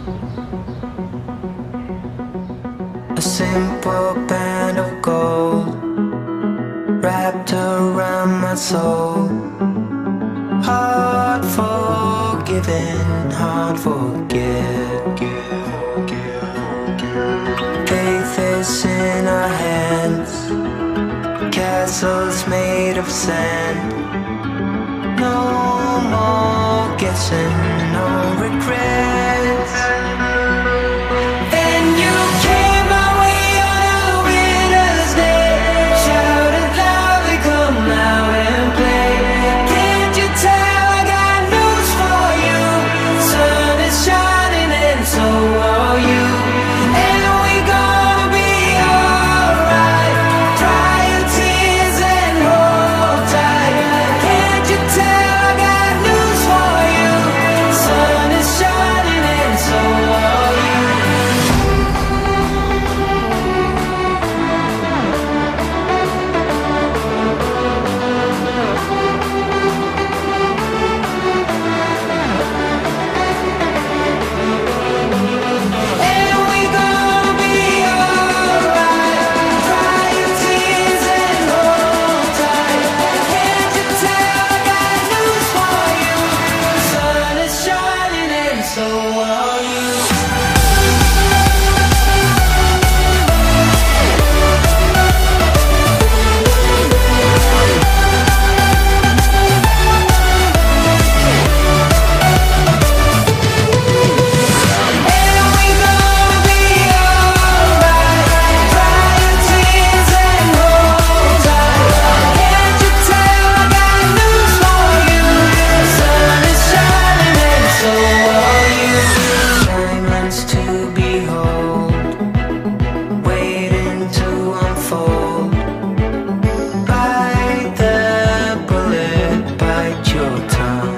A simple band of gold wrapped around my soul. Hard forgiven, hard forget. Faith is in our hands, castles made of sand. No more guessing, no regrets. And you came my way on a winter's day, shouted loudly, come out and play. Can't you tell I got news for you? Sun is shining and so are you. And we gonna be alright. Dry your tears and hold tight. Can't you tell I got news for you? Sun is shining and so are you. And we gonna be alright. Dry your tears and hold tight. Can't you tell I got news for you? Sun is shining and so are you. And we gonna be alright. Dry your tears and hold tight. Can't you tell I got news for you? Sun is shining and so are you. Diamonds to behold, waiting to unfold. Bite the bullet, bite your tongue.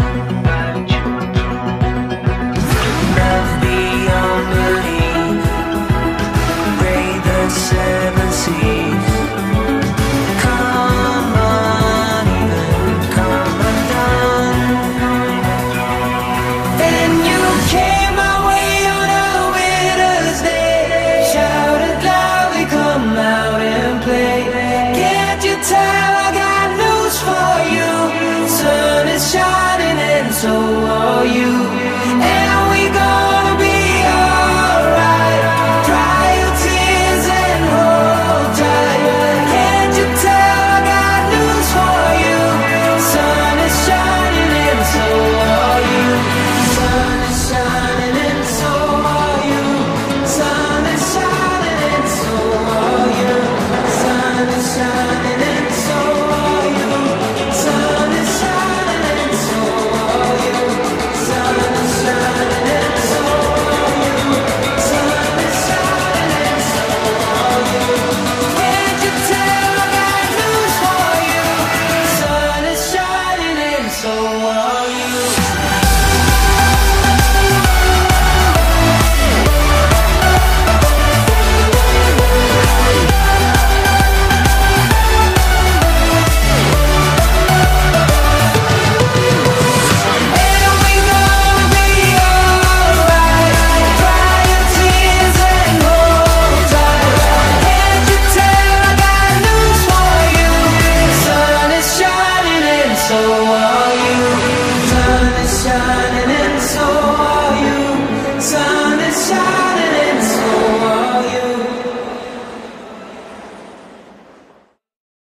Love beyond belief, brave the seven seas. Come uneven, come undone. And you came my way on a winter's day, shouted loudly, come out and play. Can't you tell I got news for you? Sun is shining and so are